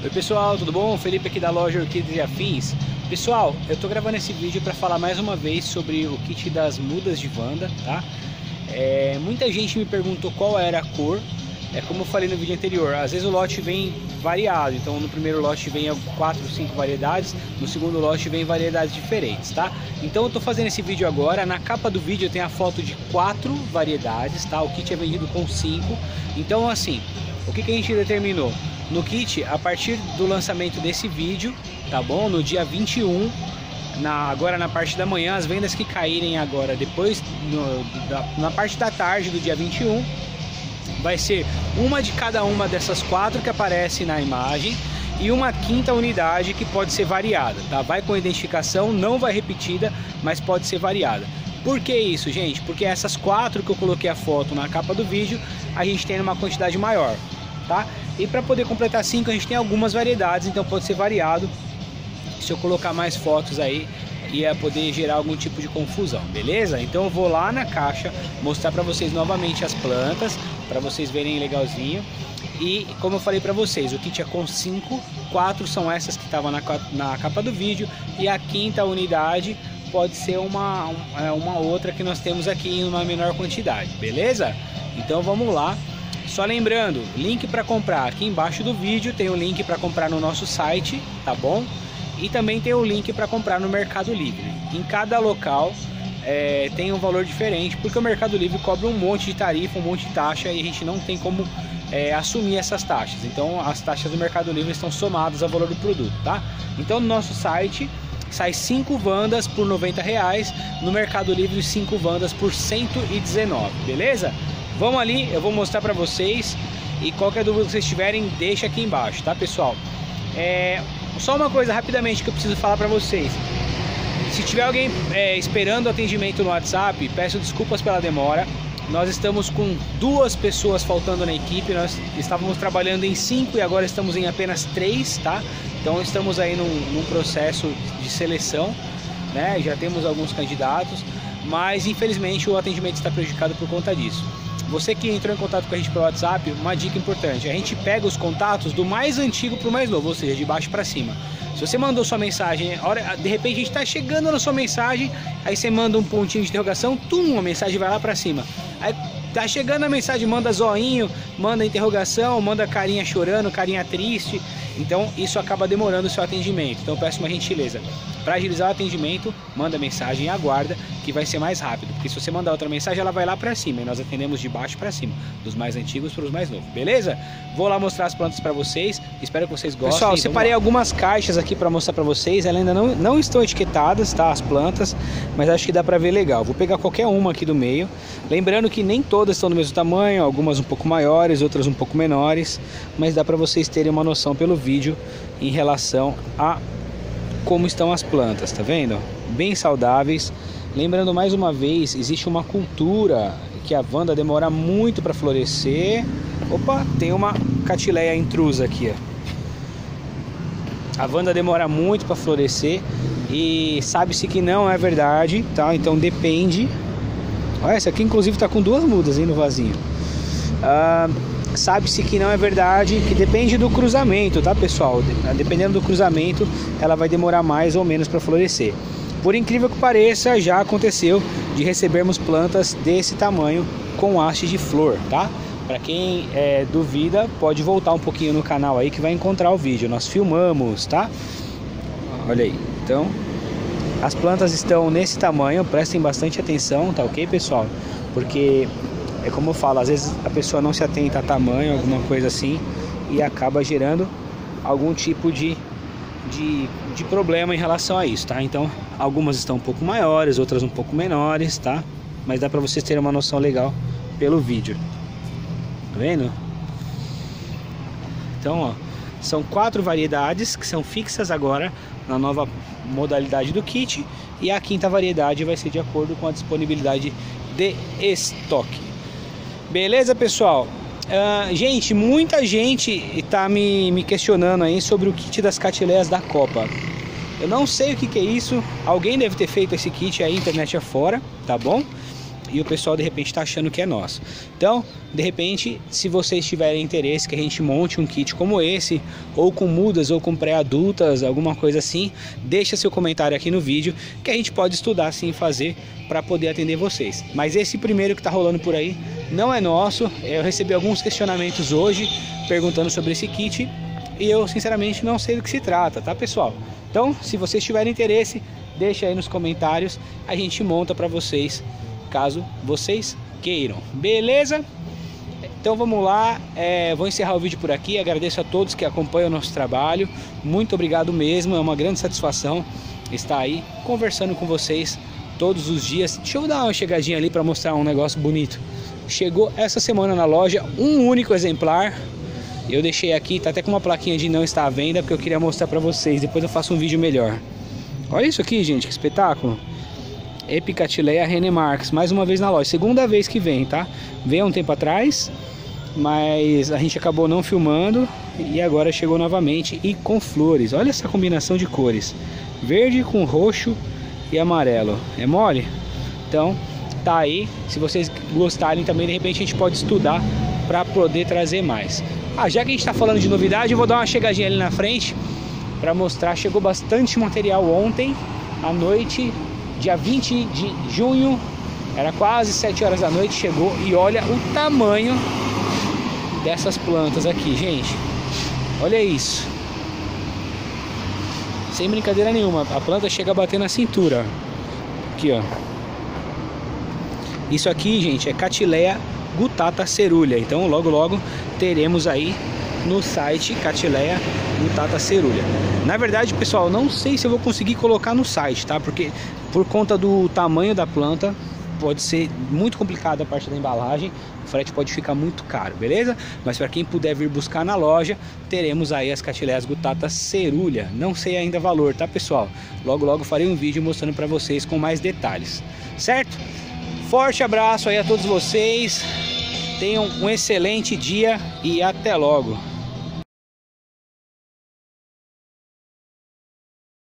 Oi pessoal, tudo bom? Felipe aqui da loja Orquídeas e Afins. Pessoal, eu tô gravando esse vídeo para falar mais uma vez sobre o kit das mudas de Wanda, tá? Muita gente me perguntou qual era a cor. Como eu falei no vídeo anterior, às vezes o lote vem variado, então no primeiro lote vem 4 ou 5 variedades, no segundo lote vem variedades diferentes, tá? Então eu tô fazendo esse vídeo agora, na capa do vídeo eu tenho a foto de 4 variedades, tá? O kit é vendido com 5, então assim, o que a gente determinou? No kit, a partir do lançamento desse vídeo, tá bom? No dia 21, agora na parte da manhã, as vendas que caírem agora, depois na parte da tarde do dia 21, vai ser uma de cada uma dessas 4 que aparece na imagem e uma quinta unidade que pode ser variada, tá? Vai com identificação, não vai repetida, mas pode ser variada. Por que isso, gente? Porque essas 4 que eu coloquei a foto na capa do vídeo, a gente tem uma quantidade maior, tá? E para poder completar 5, a gente tem algumas variedades, então pode ser variado. Se eu colocar mais fotos aí, ia poder gerar algum tipo de confusão, beleza? Então eu vou lá na caixa mostrar para vocês novamente as plantas, para vocês verem legalzinho. E como eu falei para vocês, o kit é com 5, 4 são essas que estavam na capa do vídeo, e a quinta unidade pode ser uma outra que nós temos aqui em uma menor quantidade, beleza? Então vamos lá. Só lembrando, link para comprar aqui embaixo do vídeo, tem o link para comprar no nosso site, tá bom? E também tem o link para comprar no Mercado Livre. Em cada local tem um valor diferente, porque o Mercado Livre cobra um monte de tarifa, um monte de taxa, e a gente não tem como assumir essas taxas. Então as taxas do Mercado Livre estão somadas ao valor do produto, tá? Então no nosso site sai 5 Wandas por R$90, no Mercado Livre 5 Wandas por R$119, beleza? Vamos ali, eu vou mostrar para vocês, e qualquer dúvida que vocês tiverem, deixa aqui embaixo, tá pessoal? Só uma coisa rapidamente que eu preciso falar para vocês. Se tiver alguém esperando atendimento no WhatsApp, peço desculpas pela demora. Nós estamos com 2 pessoas faltando na equipe. Nós estávamos trabalhando em 5 e agora estamos em apenas 3, tá? Então estamos aí num processo de seleção, né? Já temos alguns candidatos, mas infelizmente o atendimento está prejudicado por conta disso. Você que entrou em contato com a gente pelo WhatsApp, uma dica importante: a gente pega os contatos do mais antigo para o mais novo, ou seja, de baixo para cima. Se você mandou sua mensagem, de repente a gente está chegando na sua mensagem, aí você manda um pontinho de interrogação, a mensagem vai lá para cima. Aí tá chegando a mensagem, manda zoinho, manda interrogação, manda carinha chorando, carinha triste. Então isso acaba demorando o seu atendimento. Então eu peço uma gentileza, para agilizar o atendimento, manda mensagem e aguarda, que vai ser mais rápido. Porque se você mandar outra mensagem, ela vai lá para cima, e nós atendemos de baixo para cima, dos mais antigos para os mais novos, beleza? Vou lá mostrar as plantas para vocês, espero que vocês gostem. Pessoal, separei algumas caixas aqui para mostrar para vocês, elas ainda não estão etiquetadas, tá? As plantas, mas acho que dá para ver legal. Vou pegar qualquer uma aqui do meio, lembrando que nem todas estão do mesmo tamanho, algumas um pouco maiores, outras um pouco menores, mas dá para vocês terem uma noção pelo vídeo em relação a como estão as plantas, tá vendo? Bem saudáveis. Lembrando mais uma vez, existe uma cultura que a Wanda demora muito para florescer. Opa, tem uma Catileia intrusa aqui, ó. A Wanda demora muito para florescer e sabe-se que não é verdade, tá? Então depende. Olha, essa aqui inclusive tá com 2 mudas aí no vasinho. Sabe-se que não é verdade, que depende do cruzamento, tá pessoal? Dependendo do cruzamento, ela vai demorar mais ou menos para florescer. Por incrível que pareça, já aconteceu de recebermos plantas desse tamanho com haste de flor, tá? Para quem duvida, pode voltar um pouquinho no canal aí que vai encontrar o vídeo. Nós filmamos, tá? Olha aí. Então, as plantas estão nesse tamanho, prestem bastante atenção, tá ok, pessoal? Porque é como eu falo, às vezes a pessoa não se atenta a tamanho, alguma coisa assim, e acaba gerando algum tipo de problema em relação a isso, tá? Então, algumas estão um pouco maiores, outras um pouco menores, tá? Mas dá pra vocês terem uma noção legal pelo vídeo. Tá vendo? Então, ó, são 4 variedades que são fixas agora na nova modalidade do kit, e a quinta variedade vai ser de acordo com a disponibilidade de estoque. Beleza, pessoal? Gente, muita gente está me questionando aí sobre o kit das Catileias da Copa. Eu não sei o que é isso. Alguém deve ter feito esse kit aí, internet afora, tá bom? e o pessoal de repente está achando que é nosso. Então, de repente, se vocês tiverem interesse que a gente monte um kit como esse, ou com mudas, ou com pré-adultas, alguma coisa assim, deixa seu comentário aqui no vídeo, que a gente pode estudar sim fazer para poder atender vocês. Mas esse primeiro que está rolando por aí não é nosso. Eu recebi alguns questionamentos hoje perguntando sobre esse kit e eu sinceramente não sei do que se trata, tá, pessoal? Então, se vocês tiverem interesse, deixa aí nos comentários, a gente monta para vocês, caso vocês queiram, beleza? Então vamos lá, vou encerrar o vídeo por aqui. Agradeço a todos que acompanham o nosso trabalho, muito obrigado mesmo, é uma grande satisfação estar aí conversando com vocês todos os dias. Deixa eu dar uma chegadinha ali para mostrar um negócio bonito. Chegou essa semana na loja um único exemplar, eu deixei aqui, tá até com uma plaquinha de não está à venda, porque eu queria mostrar para vocês, depois eu faço um vídeo melhor. Olha isso aqui, gente, que espetáculo! Epicatileia Renemarx, mais uma vez na loja, segunda vez que vem, tá? Veio há um tempo atrás, mas a gente acabou não filmando e agora chegou novamente e com flores. Olha essa combinação de cores, verde com roxo e amarelo, é mole? Então tá aí, se vocês gostarem também, de repente a gente pode estudar para poder trazer mais. Já que a gente está falando de novidade, eu vou dar uma chegadinha ali na frente para mostrar. Chegou bastante material ontem à noite, dia 20 de junho, era quase 7 horas da noite, chegou, e olha o tamanho dessas plantas aqui, gente, olha isso, sem brincadeira nenhuma, a planta chega a bater na cintura, aqui ó, isso aqui, gente, é Catileia Gutata Cerulea, então logo logo teremos aí no site Catileia Gutata Cerulea. Na verdade, pessoal, não sei se eu vou conseguir colocar no site, tá? Porque por conta do tamanho da planta, pode ser muito complicado a parte da embalagem, o frete pode ficar muito caro, beleza? Mas para quem puder vir buscar na loja, teremos aí as Catileias Gutata Cerulea. Não sei ainda o valor, tá, pessoal? Logo logo farei um vídeo mostrando para vocês com mais detalhes, certo? Forte abraço aí a todos vocês. Tenham um excelente dia e até logo.